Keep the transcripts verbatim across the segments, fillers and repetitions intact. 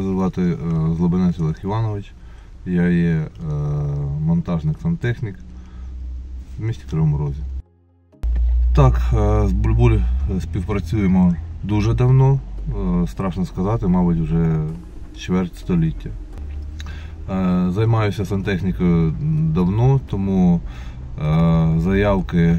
Мене звати Злобинець Олег Іванович. Я є монтажник-сантехнік в місті Кривому Розі. Так, з Бульбуль співпрацюємо дуже давно, страшно сказати, мабуть, вже чверть століття. Займаюся сантехнікою давно, тому заявки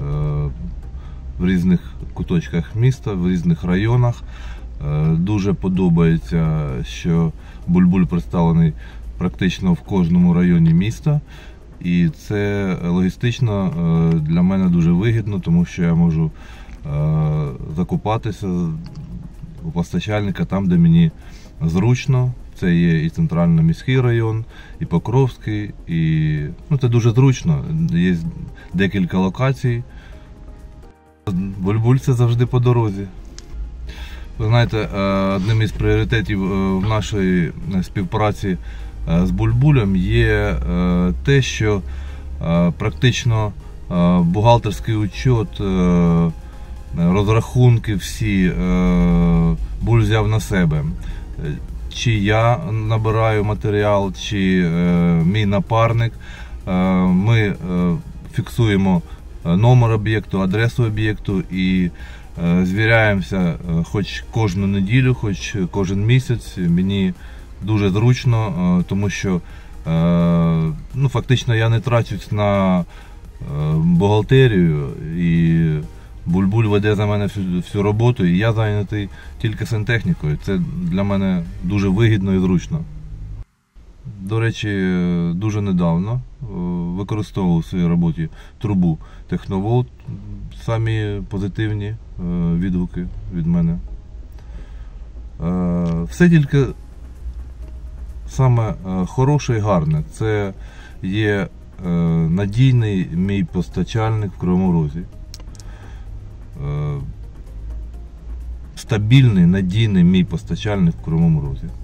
в різних куточках міста, в різних районах. Дуже подобається, що Бульбуль представлений практично в кожному районі міста. І це логістично для мене дуже вигідно, тому що я можу закупатися у постачальника там, де мені зручно. Це є і центральний міський район, і Покровський, і ну, це дуже зручно. Є декілька локацій. Бульбуль – це завжди по дорозі. Ви знаєте, одним із пріоритетів в нашій співпраці з Бульбулем є те, що практично бухгалтерський учет, розрахунки всі Буль взяв на себе. Чи я набираю матеріал, чи мій напарник, ми фіксуємо номер об'єкту, адресу об'єкту і звіряємося хоч кожну неділю, хоч кожен місяць. Мені дуже зручно, тому що ну, фактично я не трачусь на бухгалтерію, і Бульбуль веде за мене всю, всю роботу, і я зайнятий тільки сантехнікою. Це для мене дуже вигідно і зручно. До речі, дуже недавно використовував у своїй роботі трубу Техноволт. Самі позитивні відгуки від мене. Все тільки саме хороше і гарне. Це є надійний мій постачальник в Кривому Розі. Стабільний, надійний мій постачальник в Кривому Розі.